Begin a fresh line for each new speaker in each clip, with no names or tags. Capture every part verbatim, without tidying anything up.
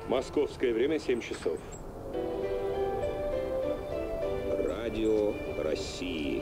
Московское время семь часов.
Радио России.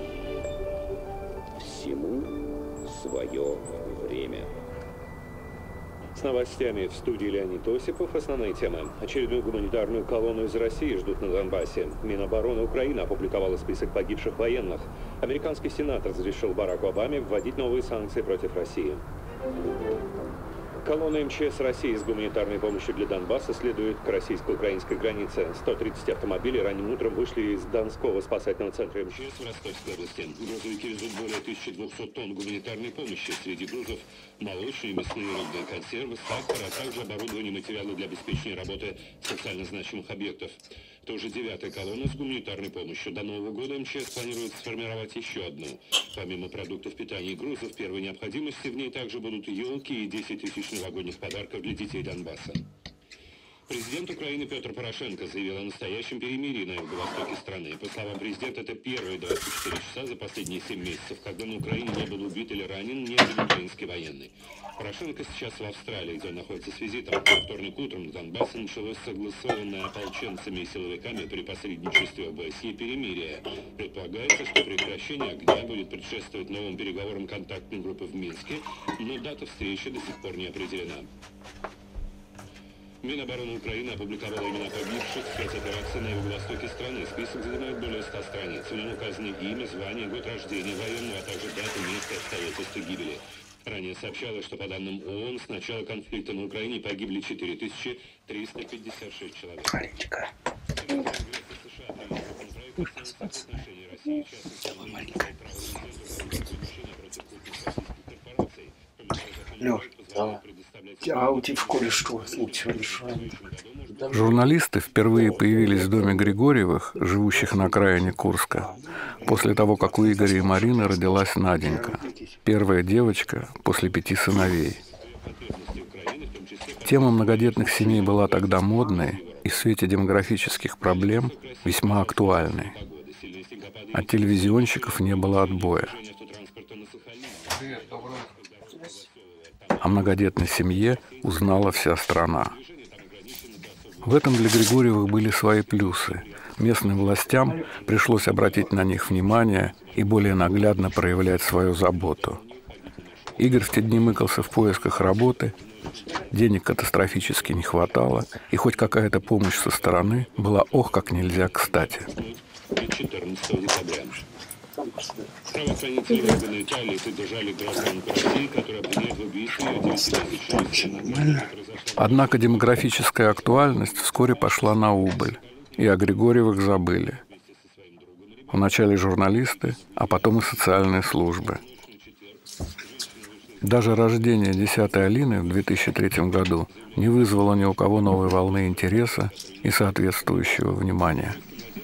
Всему свое время.
С новостями в студии Леонид Осипов. Основные темы. Очередную гуманитарную колонну из России ждут на Донбассе. Минобороны Украины опубликовала список погибших военных. Американский Сенат разрешил Бараку Обаме вводить новые санкции против России. Колонна эм че эс России с гуманитарной помощью для Донбасса следует к российско-украинской границе. сто тридцать автомобилей ранним утром вышли из Донского спасательного центра эм че эс в Ростовской области. Грузовики везут более тысячи двухсот тонн гуманитарной помощи. Среди грузов молочные, мясные, рыбные консервы, сахар, а также оборудование и материалы для обеспечения работы социально значимых объектов. Тоже девятая колонна с гуманитарной помощью. До Нового года эм че эс планирует сформировать еще одну. Помимо продуктов питания и грузов первой необходимости, в ней также будут елки и десять тысяч новогодних подарков для детей Донбасса. Президент Украины Петр Порошенко заявил о настоящем перемирии на юго-востоке страны. По словам президента, это первые двадцать четыре часа за последние семь месяцев, когда на Украине не был убит или ранен ни один украинский военный. Порошенко сейчас в Австралии, где он находится с визитом. Во вторник утром на Донбассе началось согласованное ополченцами и силовиками при посредничестве о бэ эс е перемирие. Предполагается, что прекращение огня будет предшествовать новым переговорам контактной группы в Минске, но дата встречи до сих пор не определена. Минобороны Украины опубликовала имена погибших в спецоперации на юго-востоке страны. Список занимает более ста страниц. В нем указаны имя, звание, год рождения военного, а также дата, место и обстоятельства гибели. Ранее сообщалось, что по данным ООН с начала конфликта на Украине погибли четыре тысячи триста пятьдесят шесть человек.
Маленькая. Лёш, да. А у тебя в школе что случилось?
Журналисты впервые появились в доме Григорьевых, живущих на окраине Курска, после того, как у Игоря и Марины родилась Наденька, первая девочка после пяти сыновей. Тема многодетных семей была тогда модной и в свете демографических проблем весьма актуальной. От телевизионщиков не было отбоя. О многодетной семье узнала вся страна. В этом для Григорьевых были свои плюсы. Местным властям пришлось обратить на них внимание и более наглядно проявлять свою заботу. Игорь в те дни мыкался в поисках работы, денег катастрофически не хватало, и хоть какая-то помощь со стороны была ох как нельзя кстати.
четырнадцатого декабря. Правоохранители органы Италии задержали гражданку России, которая обвиняет в убийстве девяти тысяч.
Однако демографическая актуальность вскоре пошла на убыль, и о Григорьевых забыли. Вначале журналисты, а потом и социальные службы. Даже рождение десятой Алины в две тысячи третьем году не вызвало ни у кого новой волны интереса и соответствующего внимания.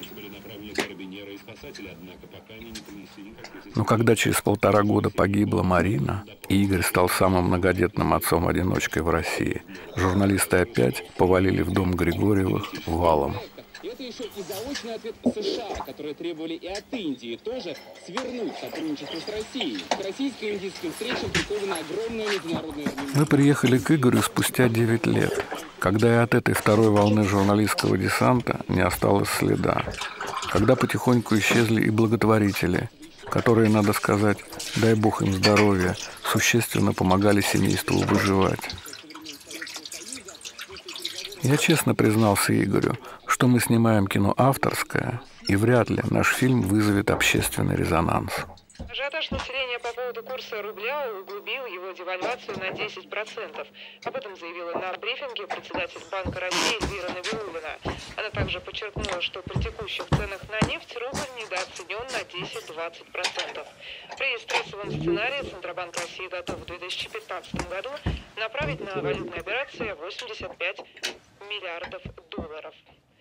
Но когда через полтора года погибла Марина, и Игорь стал самым многодетным отцом-одиночкой в России, журналисты опять повалили в дом Григорьевых валом.
Это еще и заочный ответ США, которые требовали и от Индии тоже свернуть сотрудничество с Россией. К российско-индийским встречам приковано огромное международное внимание.
Мы приехали к Игорю спустя девять лет, когда и от этой второй волны журналистского десанта не осталось следа. Когда потихоньку исчезли и благотворители, которые, надо сказать, дай бог им здоровья, существенно помогали семейству выживать. Я честно признался Игорю, что мы снимаем кино авторское, и вряд ли наш фильм вызовет общественный резонанс.
Ажиотаж населения по поводу курса рубля углубил его девальвацию на десять процентов. Об этом заявила на брифинге председатель Банка России Эльвира Набиуллина. Она также подчеркнула, что при текущих ценах на нефть рубль недооценен на десять-двадцать процентов. При стрессовом сценарии Центробанк России готов в две тысячи пятнадцатом году направить на валютные операции восемьдесят пять миллиардов долларов.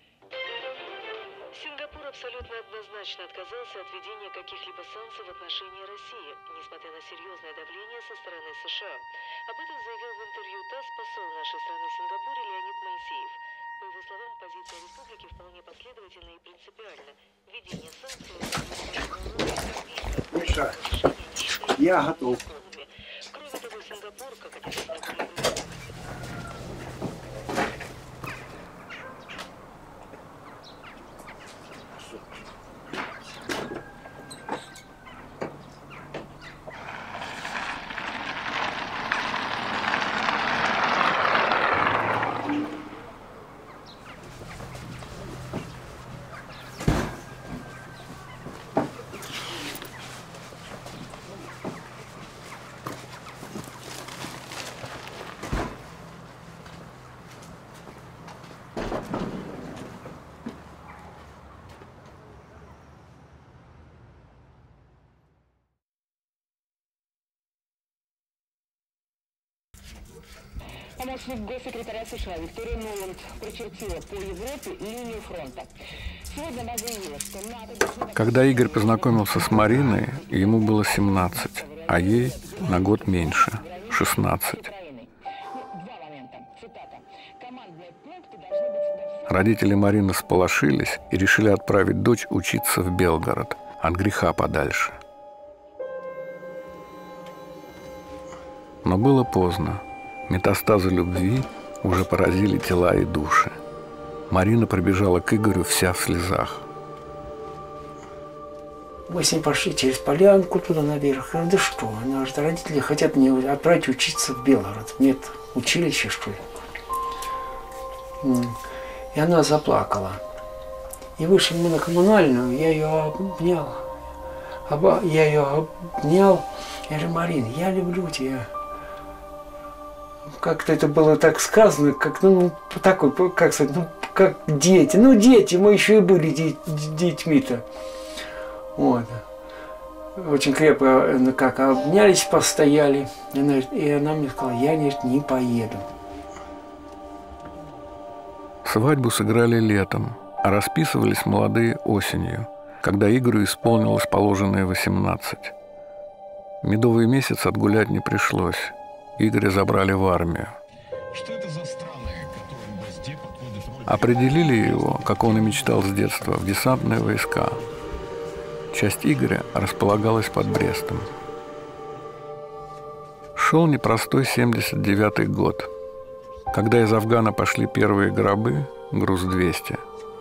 Сингапур абсолютно однозначно отказался от введения каких-либо санкций в отношении России, несмотря на серьезное давление со стороны США. Об этом заявил в интервью ТАСС посол нашей страны в Сингапуре Леонид Моисеев. По его словам, позиция республики вполне последовательна и принципиальна. Введение санкций...
Миша, я готов.
Кроме того, Сингапур, как описано
Помощник госсекретаря США Виктория Нуланд прочертила по Европе линию фронта. Сегодня она заявила, что НАТО...
Когда Игорь познакомился с Мариной, ему было семнадцать, а ей на год меньше – шестнадцать. Родители Марины сполошились и решили отправить дочь учиться в Белгород, от греха подальше. Но было поздно. Метастазы любви уже поразили тела и души. Марина прибежала к Игорю вся в слезах.
Мы с ней пошли через полянку туда наверх. Я говорю, да что? Она говорит, родители хотят меня отправить учиться в Белгород. Нет, училище, что ли? И она заплакала. И вышли мы на Коммунальную, я ее обнял. Я ее обнял. Я говорю, Марин, я люблю тебя. Как-то это было так сказано, как, ну, такой, как сказать, ну, как дети. Ну, дети, мы еще и были деть, детьми-то. Вот. Очень крепко, как обнялись, постояли. И она, и она мне сказала, я, говорит, не поеду.
Свадьбу сыграли летом, а расписывались молодые осенью, когда Игорю исполнилось положенное восемнадцать. Медовый месяц отгулять не пришлось. Игоря забрали в армию.
Что это за страны, которым везде подходит роль...
Определили его, как он и мечтал с детства, в десантные войска. Часть Игоря располагалась под Брестом. Шел непростой семьдесят девятый год. Когда из Афгана пошли первые гробы, груз двести,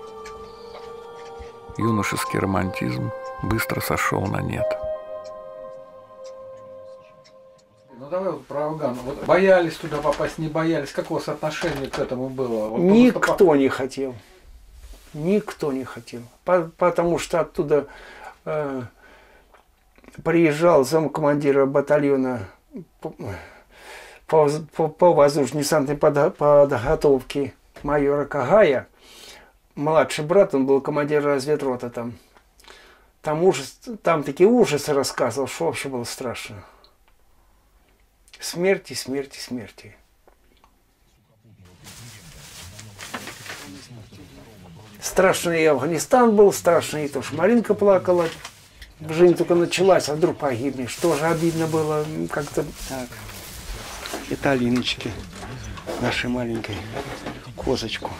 юношеский романтизм быстро сошел на нет.
Ну давай вот про Афган. Вот боялись туда попасть, не боялись? Как у вас отношение к этому было? Вот
Никто просто... не хотел. Никто не хотел. По потому что оттуда э, приезжал замкомандира батальона по, по, по, по воздушно-десантной подготовке майора Кагая. Младший брат, он был командир разведроты там. Там, ужас, там такие ужасы рассказывал, что вообще было страшно. Смерти, смерти, смерти. Страшный и Афганистан был, страшный и то, что Маринка плакала. Жизнь только началась, а вдруг погибнешь. Тоже обидно было как-то. Так, это Алиночки, нашей маленькой козочку.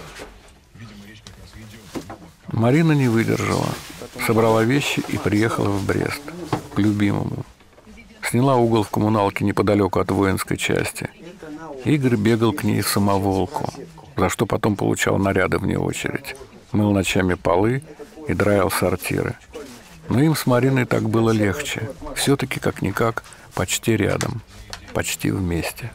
Марина не выдержала, собрала вещи и приехала в Брест, к любимому. Сняла угол в коммуналке неподалеку от воинской части. Игорь бегал к ней в самоволку, за что потом получал наряды вне очередь. Мыл ночами полы и драил сортиры. Но им с Мариной так было легче. Все-таки, как-никак, почти рядом, почти вместе.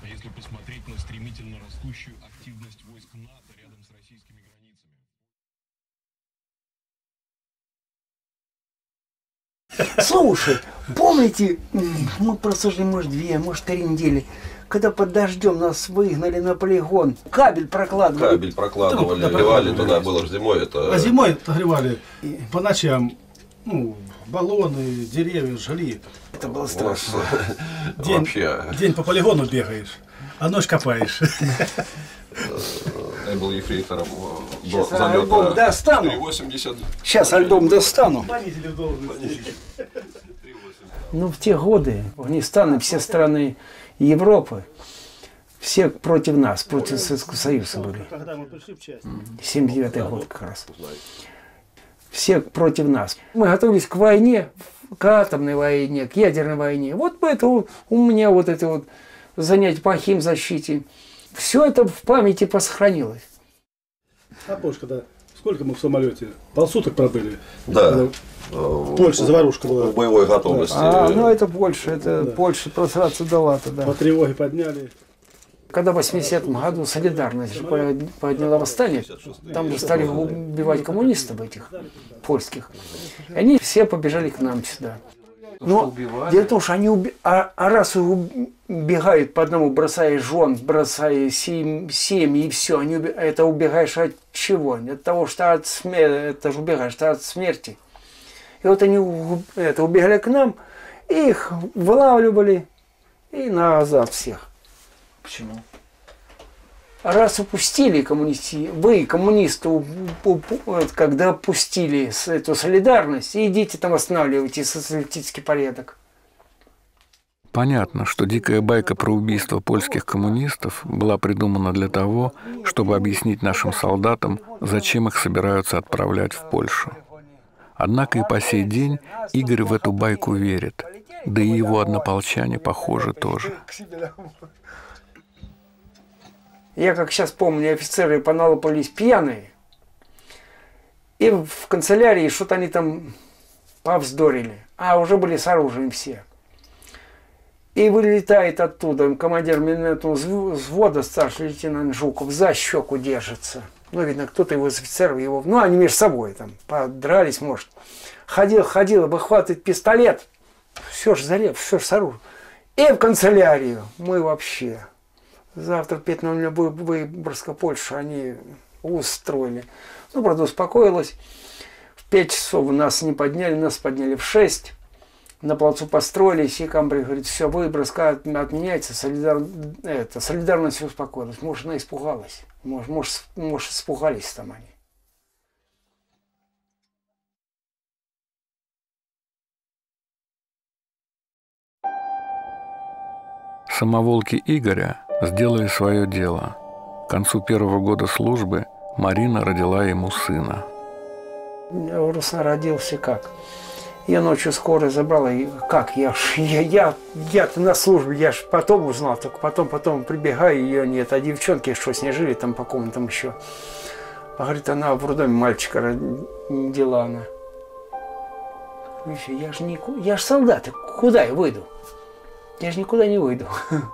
Слушай, помните, мы просужили, может, две, может, три недели, когда под дождем нас выгнали на полигон, кабель прокладывали.
Кабель прокладывали, да, ливали туда, было же зимой. Это...
А зимой отогревали по ночам, ну, баллоны, деревья жгли.
Это было страшно.
День, вообще... день по полигону бегаешь, а ночь копаешь.
Я был ефрейтором до
залета. Альбом достану. Сейчас альбом достану. Ну, в те годы Афганистан и все страны Европы, все против нас, против Советского Союза были. семьдесят девятый год как раз. Все против нас. Мы готовились к войне, к атомной войне, к ядерной войне. Вот поэтому у меня вот это вот занятие по химзащите. Все это в памяти посохранилось.
А помнишь, когда сколько мы в самолете? Полсуток пробыли.
Да.
Польша заварушка была.
В боевой готовности.
А, ну это Польша, это да. Польша просраться дала тогда.
По тревоге подняли.
Когда в восьмидесятом году Солидарность подняла восстание, там же стали убивать коммунистов этих польских. И они все побежали к нам сюда. Но дело в том, что они уби... а, а раз убегают по одному, бросая жен, бросая семь... семьи и все, они уби... это убегаешь от чего? От того, что от смерти, это же убегаешь от смерти. И вот они это, убегали к нам, их вылавливали и назад всех.
Почему?
раз упустили коммунисты, вы, коммунисты, когда упустили эту солидарность, идите там восстанавливайте социалистический порядок.
Понятно, что дикая байка про убийство польских коммунистов была придумана для того, чтобы объяснить нашим солдатам, зачем их собираются отправлять в Польшу. Однако и по сей день Игорь в эту байку верит, да и его однополчане, похоже, тоже.
Я, как сейчас помню, офицеры поналопались пьяные, и в канцелярии что-то они там повздорили, а уже были с оружием все. И вылетает оттуда командир минометного взвода, старший лейтенант Жуков, за щеку держится. Ну, видно, кто-то его из офицеров, его, ну, они между собой там подрались, может. Ходил, ходил, выхватывает пистолет, все ж залез, все ж с оружием. И в канцелярию мы вообще. Завтра в пять ноль ноль Выборгская, Польша, они устроили. Ну, правда, успокоилась. В пять часов нас не подняли, нас подняли в шесть. На плацу построились, и Камбрий говорит, все, Выборгская отменяется, солидар... это, солидарность успокоилась. Может, она испугалась. Может, может, может, испугались там они.
Самоволки Игоря сделали свое дело. К концу первого года службы Марина родила ему сына.
Руслан родился как? Я ночью скорая забрала, и как? Я, я, я, я-то на службе, я ж потом узнал, только потом, потом прибегаю, ее нет. А девчонки, что с ней жили там по комнатам еще. А говорит, она в роддоме мальчика родила она. Я же не, я ж солдат, куда я выйду? Я же никуда не выйду.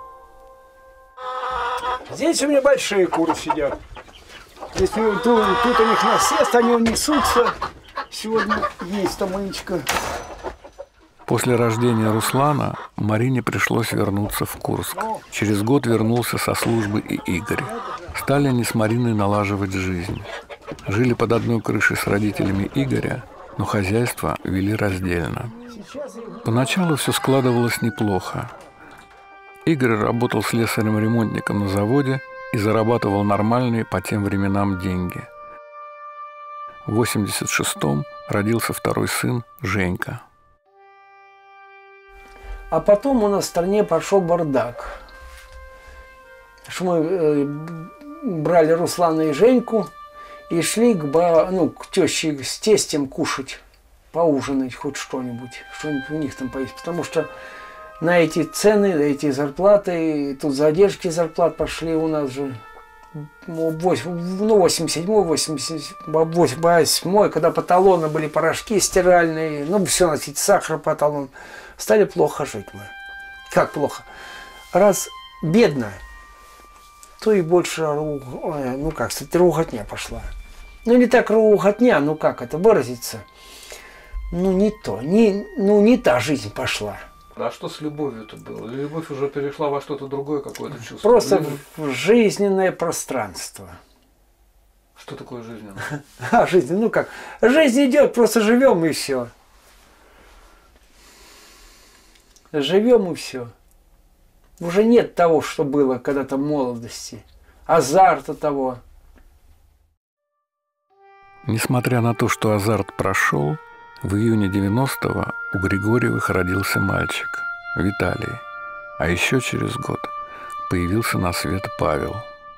Здесь у меня большие куры сидят. Здесь, тут, тут у них насест, они несутся. Сегодня есть там маленечко.
После рождения Руслана Марине пришлось вернуться в Курск. Через год вернулся со службы и Игорь. Стали они с Мариной налаживать жизнь. Жили под одной крышей с родителями Игоря, но хозяйство вели раздельно. Поначалу все складывалось неплохо. Игорь работал слесарем-ремонтником на заводе и зарабатывал нормальные по тем временам деньги. В восемьдесят шестом родился второй сын Женька.
А потом у нас в стране пошел бардак. Что мы э, брали Руслана и Женьку и шли к, ба, ну, к теще с тестем кушать, поужинать хоть что-нибудь, что-нибудь у них там поесть. Потому что на эти цены, на эти зарплаты, тут задержки зарплат пошли у нас же. Ну, восемьдесят седьмой, восемьдесят восьмой, когда по талону были порошки стиральные, ну, все носить, сахар по талону, стали плохо жить мы. Как плохо? Раз бедно, то и больше, ну, как сказать, руготня пошла. Ну, не так руготня, ну, как это выразиться? Ну, не то, не, ну, не та жизнь пошла.
А что с любовью-то было? Любовь уже перешла во что-то другое, какое-то чувство?
Просто
Или...
в жизненное пространство.
Что такое жизненное?
А, жизнь, ну как? Жизнь идет, просто живем и все. Живем и все. Уже нет того, что было когда-то в молодости. Азарта того.
Несмотря на то, что азарт прошел, в июне девяностого у Григорьевых родился мальчик, Виталий. А еще через год появился на свет Павел.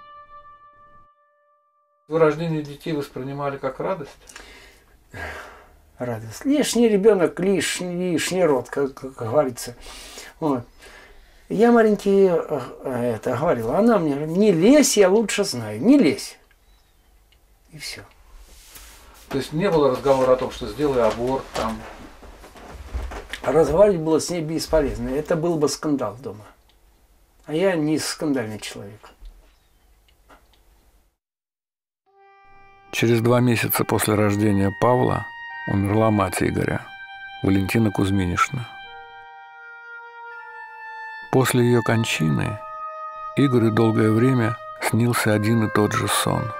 Вы рождение детей воспринимали как радость?
Радость. Лишний ребенок, лишний, лишний род, как, как говорится. Вот. Я маленький это говорила, она мне говорит, не лезь, я лучше знаю, не лезь. И все.
То есть не было разговора о том, что сделай аборт там?
Разговаривать было с ней бесполезно. Это был бы скандал дома. А я не скандальный человек.
Через два месяца после рождения Павла умерла мать Игоря, Валентина Кузьминишна. После ее кончины Игорю долгое время снился один и тот же сон.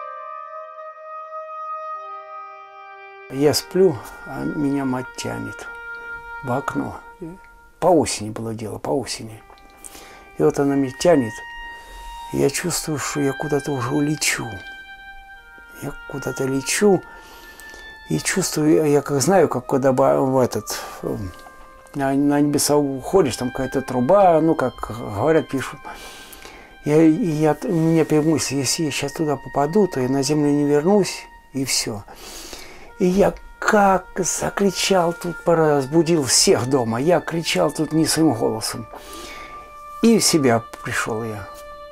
Я сплю, а меня мать тянет в окно. По осени было дело, по осени. И вот она меня тянет, Я чувствую, что я куда-то уже улечу. Я куда-то лечу и чувствую, я как знаю, как когда в этот, на, на небеса уходишь, там какая-то труба, ну, как говорят, пишут. Я, я, у меня мысль, если я сейчас туда попаду, то я на землю не вернусь, и все. И я как закричал тут, разбудил всех дома, я кричал тут не своим голосом. И в себя пришел я.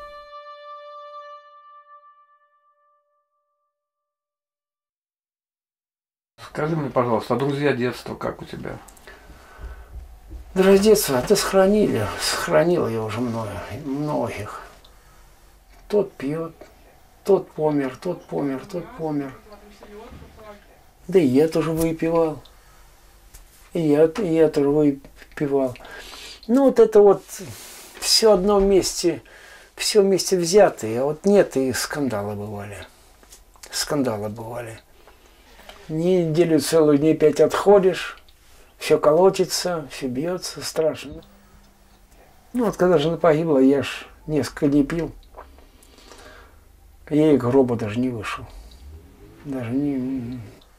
Скажи мне, пожалуйста, а друзья детства как у тебя?
Друзья детства, это сохранили, сохранил я уже много, многих. Тот пьет, тот помер, тот помер, тот помер. Да и я тоже выпивал. И я, и я тоже выпивал. Ну вот это вот все одно вместе, все вместе взятые. А вот нет, и скандалы бывали. Скандалы бывали. Неделю целую, дней пять отходишь, все колотится, все бьется, страшно. Ну вот когда жена погибла, я ж несколько дней пил. Я и к гробу даже не вышел. Даже не...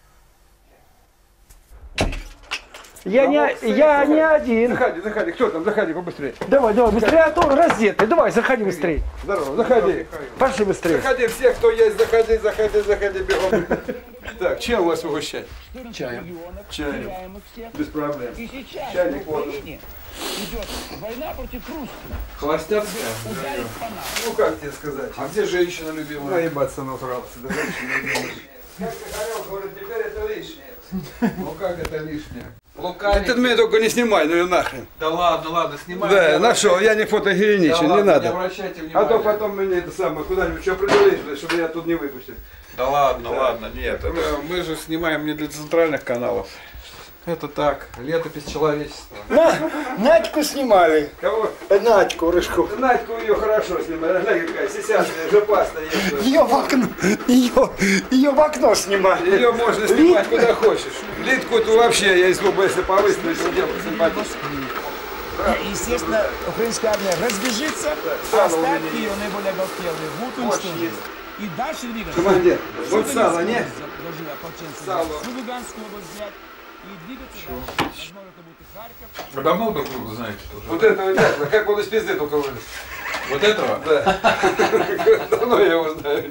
Я, не, я не один.
Заходи, заходи, кто там? Заходи, побыстрее.
Давай, давай, быстрее, а то раздетый. Давай, заходи быстрее.
Здорово, заходи.
Пошли быстрее.
Заходи, все, кто есть, заходи, заходи, заходи, бегом. Так, чем вас угощать?
Чаем.
Чаем. Без проблем.
И сейчас
Чайник
в Украине идет война против русских.
Холостяцкая? Ну как тебе сказать? А где женщина любимая? Наебаться натурался, да женщина любимая. Как Захарев говорит, теперь это лишнее. Ну как это лишнее? Лукавить. Ты меня только не снимай, ну и нахрен. Да ладно, ладно, снимай. Да, нашел, я не фотогеничен, да не надо. Не обращайте внимания. А то потом мне это самое, куда-нибудь что определить, чтобы я тут не выпустил. Да ладно, да. ладно, нет. Это... Мы же снимаем не для центральных каналов. Это так, летопись человечества.
На, Надьку снимали.
Кого?
Надьку Рыжку.
Надьку ее хорошо снимали. Глянь, какая сисяшная, жопастая.
Ее в окно, ее, ее в окно снимали.
Ее можно снимать куда хочешь. Литку-то вообще, я если бы если повыставить, сделал симпатично.
Естественно, украинская армия разбежится, а остатки ее наиболее оголтелые будут уничтожены. И дальше двигаться.
Командир, вот сало, нет?
Сало. Всю Луганскую область взять. И двигаться дальше. Возможно, это будет и Харьков.
Вы давно друг друга знаете тоже? Вот этого нет, как он из пизды только вылез. Вот этого? Да. Давно я его знаю.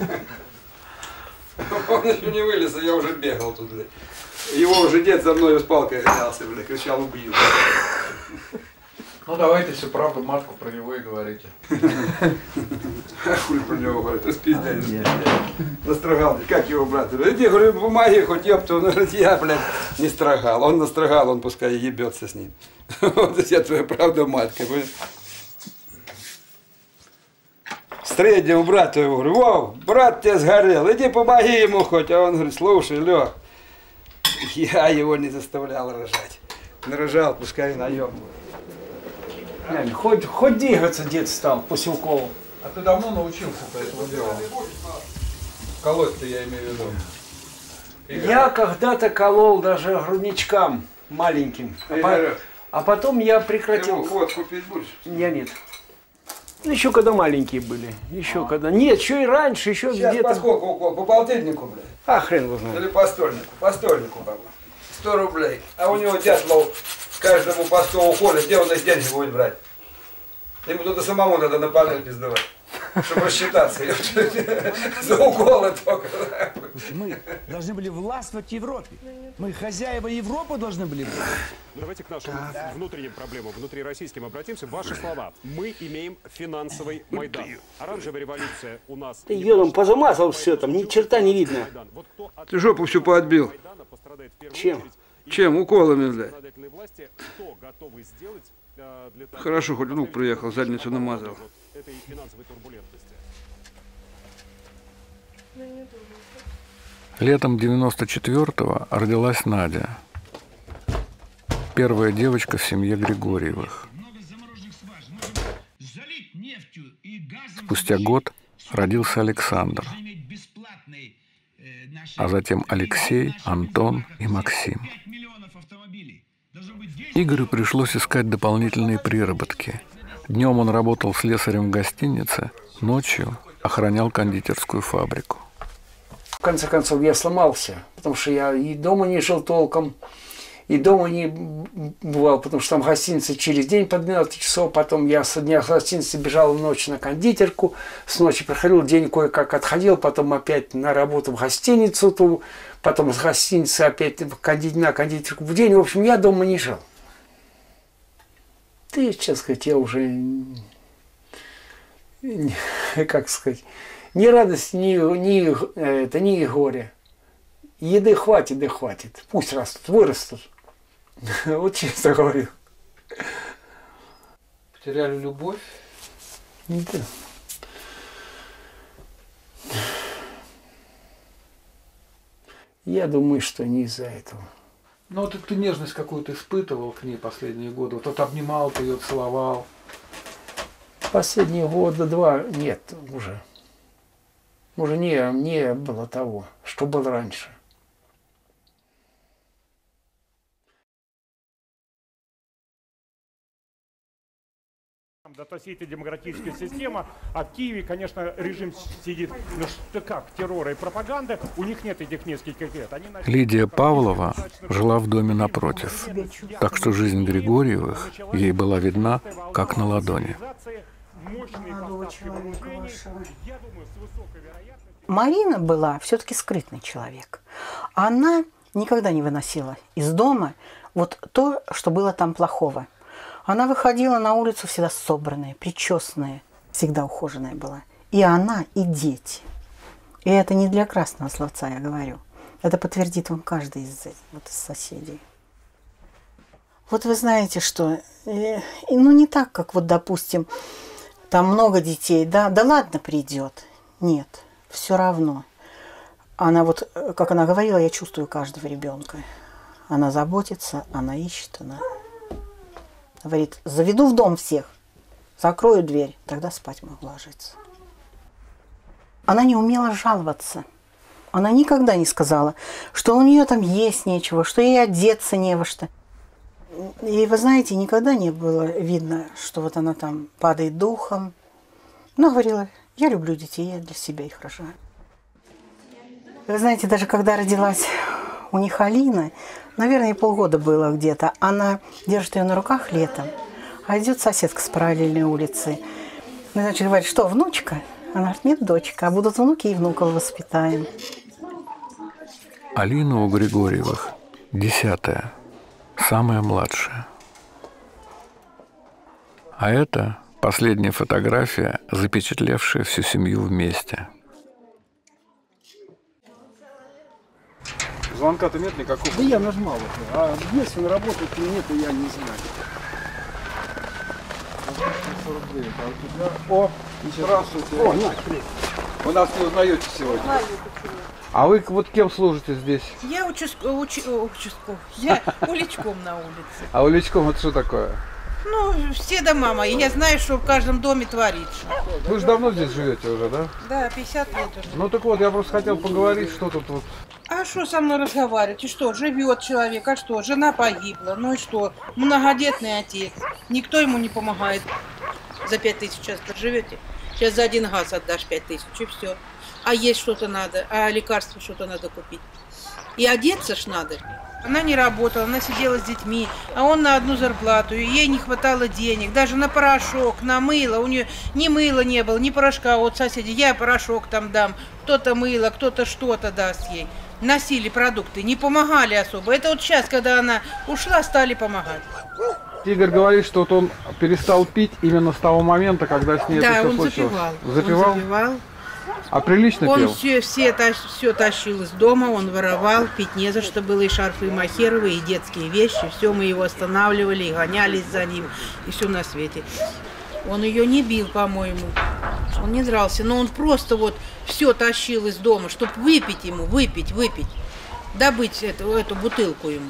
Он еще не вылез, а я уже бегал тут, блядь. Его уже дед за мной с палкой гонялся, блядь, кричал убью. Ну давайте всю правду матку про него и говорите. Хуй про него говорит, распиздяй. Настрогал, как его брат? Иди, говорю, бумаги хоть ёпта, он говорит, я, блядь, не строгал. Он настрогал, он пускай ебется с ним. Вот я твоя правда матка. Среднему брату его говорю, вау, брат тебя сгорел, иди помоги ему хоть. А он говорит, слушай, Лёх, я его не заставлял рожать. Нарожал, пускай наёбывает.
Хоть, хоть двигаться дед стал после укола.
А ты давно научился по этому делу? Колоть-то я имею в виду.
Я когда-то колол даже грудничкам маленьким. А, по, а потом я прекратил.
Ты вот купить будешь?
Я нет. Еще когда маленькие были. Еще а. когда. Нет, еще и раньше, еще
сейчас
где-то.
По сколько укол? По полтиннику, блядь?
А хрен его знает.
Или по стольнику? По стольнику, по-моему. Сто рублей. А у него дятлов каждому по сто уколов, где он их деньги будет брать? Ему туда самому надо на панель пиздовать, чтобы рассчитаться. За уколы только.
Мы должны были властвовать в Европе. Мы хозяева Европы должны были быть.
Давайте к нашим да. внутренним проблемам, внутрироссийским обратимся. Ваши слова. Мы имеем финансовый Майдан. Оранжевая революция у нас...
Ты елом позамазал все там, ни черта не видно.
Ты жопу всю поотбил.
Чем?
Чем? Уколами, блядь. Хорошо, хоть внук приехал, задницу намазал.
Летом девяносто четвёртого родилась Надя. Первая девочка в семье Григорьевых. Спустя год родился Александр, а затем Алексей, Антон и Максим. Игорю пришлось искать дополнительные приработки. Днем он работал слесарем в гостинице, Ночью охранял кондитерскую фабрику.
В конце концов, я сломался, потому что я и дома не жил толком, и дома не бывал, потому что там гостиница через день по двенадцать часов, потом я со дня гостиницы бежал в ночь на кондитерку, с ночи приходил, день кое-как отходил, потом опять на работу в гостиницу, ту, потом с гостиницы опять на кондитерку в день. В общем, я дома не жил. Ты, честно сказать, я уже, как сказать, ни радости, ни, ни, это, ни горя. Еды хватит, да хватит. Пусть растут, вырастут. Вот честно говорю.
Потеряли любовь?
Да. Я думаю, что не из-за этого.
Ну вот ты нежность какую-то испытывал к ней последние годы? Вот обнимал ты ее, целовал?
Последние года два нет уже. Уже не, не было того, что было раньше.
Это сидит демократическая система, а в Киеве, конечно, режим сидит, ну что как, террора и пропаганды, у них нет этих нескольких лет. Они...
Лидия Павлова жила в доме напротив, так что жизнь Григорьевых ей была видна, как на ладони.
Марина была все-таки скрытный человек. Она никогда не выносила из дома вот то, что было там плохого. Она выходила на улицу всегда собранная, причесанная, всегда ухоженная была. И она, и дети. И это не для красного словца, я говорю. Это подтвердит вам каждый из, вот, из соседей. Вот вы знаете, что, э, ну не так, как вот, допустим, там много детей, да, да ладно, придет. Нет, все равно. Она вот, как она говорила, я чувствую каждого ребенка. Она заботится, она ищет, она... Говорит, заведу в дом всех, закрою дверь, тогда спать могу ложиться. Она не умела жаловаться. Она никогда не сказала, что у нее там есть нечего, что ей одеться не во что. И вы знаете, никогда не было видно, что вот она там падает духом. Но говорила, я люблю детей, я для себя их рожаю. Вы знаете, даже когда родилась у них Алина, наверное, полгода было где-то, она держит ее на руках летом, а идет соседка с параллельной улицы. Ну, значит, говорит, что, внучка? Она говорит, нет, дочка, а будут внуки и внуков воспитаем.
Алина у Григорьевых десятая, самая младшая. А это последняя фотография, запечатлевшая всю семью вместе.
Звонка-то нет никакого? Да я нажимал это. А если он работает или нет, я не знаю.
О, здравствуйте. О, нет. Вы нас не узнаете сегодня?
Знаю,
а вы вот кем служите здесь?
Я участковым, уч... участков. Я уличком на улице.
А уличком это что такое?
Ну, все дома мои. Я знаю, что в каждом доме творится.
Вы же давно здесь живете уже, да?
Да, пятьдесят лет уже.
Ну так вот, я просто хотел поговорить, что тут вот.
А что со мной разговаривать? И что, живет человек, а что, жена погибла, ну и что, многодетный отец, никто ему не помогает. За пять тысяч сейчас проживете, сейчас за один газ отдашь пять тысяч, и все. А есть что-то надо, а лекарства что-то надо купить. И одеться ж надо. Она не работала, она сидела с детьми, а он на одну зарплату, и ей не хватало денег, даже на порошок, на мыло, у нее ни мыла не было, ни порошка, вот соседи, я порошок там дам, кто-то мыло, кто-то что-то даст ей. Носили продукты, не помогали особо. Это вот сейчас, когда она ушла, стали помогать.
Игорь говорит, что вот он перестал пить именно с того момента, когда с ней
да,
это все
он
случилось.
Запивал.
Запивал?
Он запивал.
А прилично
он
пил?
Он все, все, тащ, все тащил из дома, он воровал, пить не за что было, и шарфы, и махеровые, и детские вещи. Все, мы его останавливали, и гонялись за ним, и все на свете. Он ее не бил, по-моему. Он не дрался, но он просто вот все тащил из дома, чтобы выпить ему, выпить, выпить. Добыть эту, эту бутылку ему.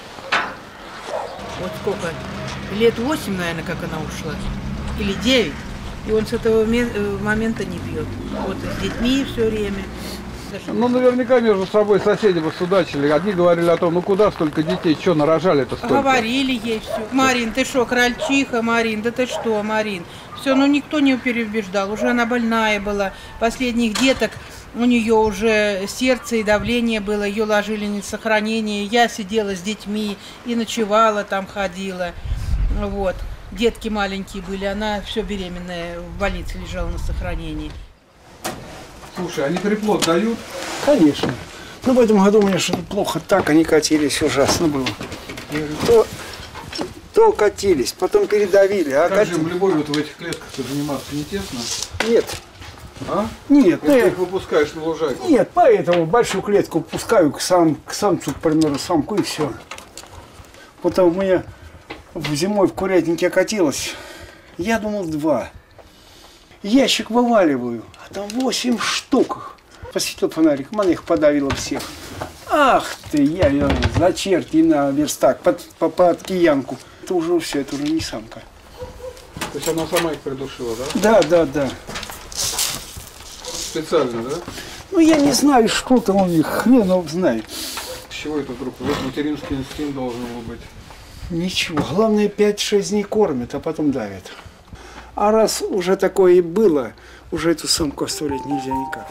Вот сколько? Лет восемь, наверное, как она ушла. Или девять. И он с этого момента не пьет. Вот с детьми все время.
Ну, наверняка между собой соседи бы судачили. Одни говорили о том, ну куда столько детей, что нарожали-то столько?
Говорили ей все. Марин, ты что, крольчиха, Марин, да ты что, Марин? Все, но никто не переубеждал. Уже она больная была. Последних деток у нее уже сердце и давление было. Ее ложили на сохранение. Я сидела с детьми и ночевала там, ходила. Вот. Детки маленькие были. Она все беременная в больнице лежала на сохранении.
Слушай, они приплод дают?
Конечно. Ну, в этом году у меня что-то плохо. Так они катились, ужасно было. То, то катились, потом передавили. А
как
кат...
же им любовью вот в этих клетках заниматься не тесно?
Нет.
А?
Нет.
Ты их выпускаешь на лужайку?
Нет, поэтому большую клетку пускаю к, сам, к самцу, к примеру, самку и все. Потом у меня зимой в курятнике катилось. Я думал два. Ящик вываливаю, а там восемь штук. Посветил фонариком, она их подавила всех. Ах ты, я ее за черти на верстак, под, под, под киянку. Это уже все, это уже не самка.
То есть она сама их придушила, да?
Да, да, да.
Специально, да?
Ну я не знаю, что там у них, хрен его знает.
С чего это вдруг? Вот материнский инстинкт должен был быть.
Ничего, главное пять-шесть дней кормят, а потом давят. А раз уже такое и было, уже эту самку оставлять нельзя никак.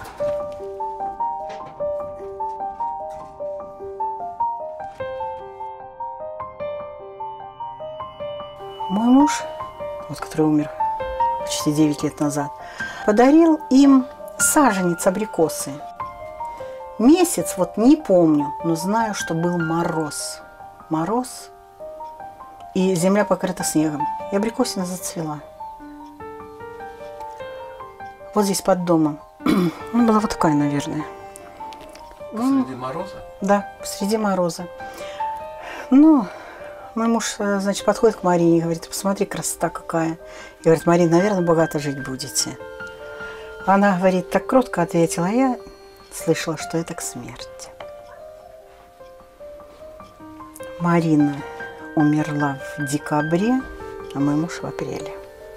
Мой муж, вот, который умер почти девять лет назад, подарил им саженец абрикосы. Месяц, вот не помню, но знаю, что был мороз. Мороз, и земля покрыта снегом. И абрикосина зацвела. Вот здесь под домом. Ну, была вот такая, наверное.
Среди мороза?
Да, среди мороза. Ну, мой муж, значит, подходит к Марине и говорит: посмотри, красота какая. И говорит: Марина, наверное, богато жить будете. Она говорит, так кротко ответила, а я слышала, что это к смерти. Марина умерла в декабре, а мой муж в апреле.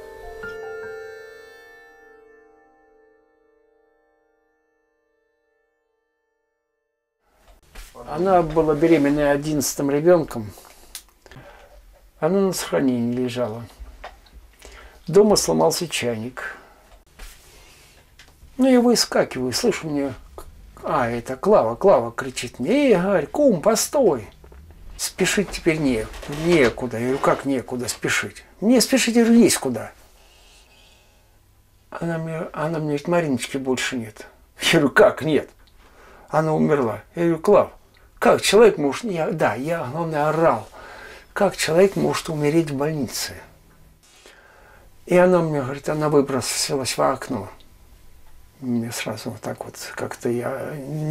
Она была беременная одиннадцатым ребенком. Она на сохранении лежала. Дома сломался чайник. Ну, я выскакиваю, слышу мне, а, это Клава, Клава кричит мне: эй, Гарь, кум, постой. Спешить теперь не, некуда. Я говорю, как некуда спешить? Мне спешить, я говорю, есть куда. Она мне, она мне говорит: Мариночки больше нет. Я говорю, как нет? Она умерла. Я говорю, Клав, как человек может... Я, да, я, главное, орал. Как человек может умереть в больнице? И она мне говорит, она выбросилась в окно. Мне сразу вот так вот как-то я...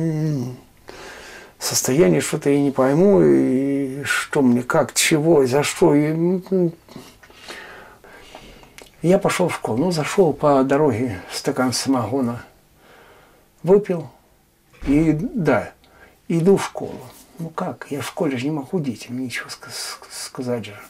Состояние что-то я не пойму, и что мне, как, чего, и за что. И... Я пошел в школу. Ну, зашел по дороге, стакан самогона выпил. И да, иду в школу. Ну как, я в школе же не могу детям ничего сказать же.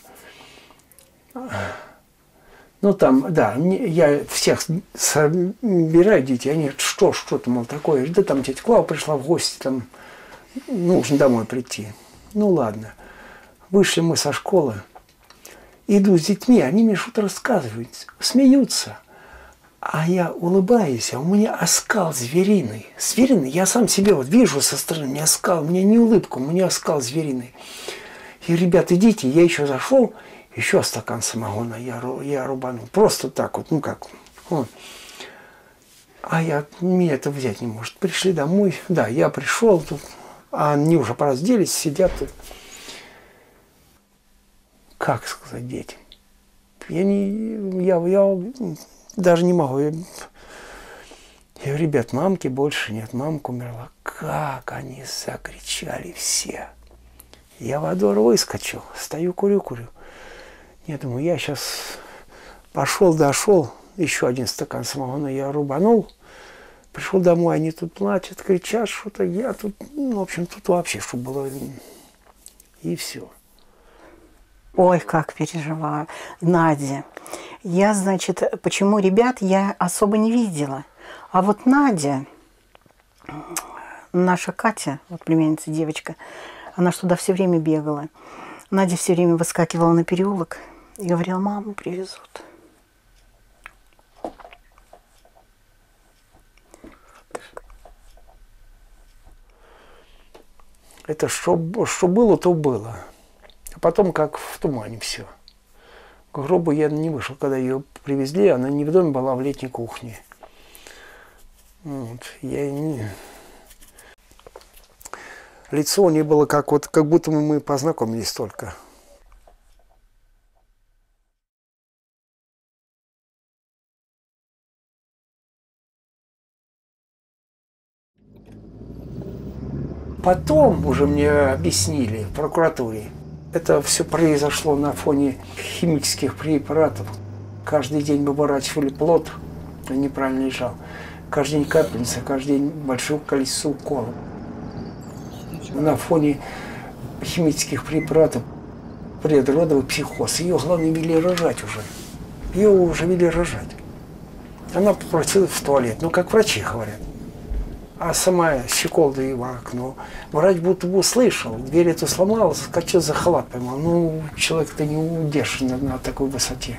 Ну там, да, я всех собираю детей, они говорят, что, что-то, мол, такое. Да там тетя Клава пришла в гости, там нужно домой прийти. Ну ладно. Вышли мы со школы, иду с детьми, они мне что-то рассказывают, смеются. А я улыбаюсь, а у меня оскал звериный. Звериный, я сам себе вот вижу со стороны, у меня оскал, у меня не улыбка, у меня оскал звериный. И, ребят, идите, я еще зашел, еще стакан самогона я, я рубанул. Просто так вот, ну как. Вот. А я, меня это взять не может. Пришли домой, да, я пришел тут, а они уже поразделись, сидят тут. Как сказать детям? Я не, я, я даже не могу. Я, я говорю, ребят, мамки больше нет, мамка умерла. Как они закричали все. Я во двор выскочил, стою, курю, курю. Я думаю, я сейчас пошел, дошел, еще один стакан самогона я рубанул. Пришел домой, они тут плачут, кричат что-то. Я тут, ну, в общем, тут вообще, что было, и все.
Ой, как переживаю. Надя. Я, значит, почему ребят я особо не видела. А вот Надя, наша Катя, вот племянница девочка, она ж туда все время бегала. Надя все время выскакивала на переулок и говорила, маму привезут.
Это что, что было, то было. А потом как в тумане все. К гробу я не вышел, когда ее привезли, она не в доме была, а в летней кухне. Вот. Я не... Лицо у нее было как, вот, как будто мы познакомились только. Потом уже мне объяснили в прокуратуре. Это все произошло на фоне химических препаратов. Каждый день выворачивали плод, он неправильно лежал. Каждый день капельница, каждый день большое количество уколов. На фоне химических препаратов предродовый психоз. Ее, главное, вели рожать уже. Ее уже вели рожать. Она попросилась в туалет, ну, как врачи говорят. А сама щеколда в окно. Врач будто бы услышал, дверь эту сломалась, скачал за халат поймал. Ну, человек-то не удержишь на, на такой высоте.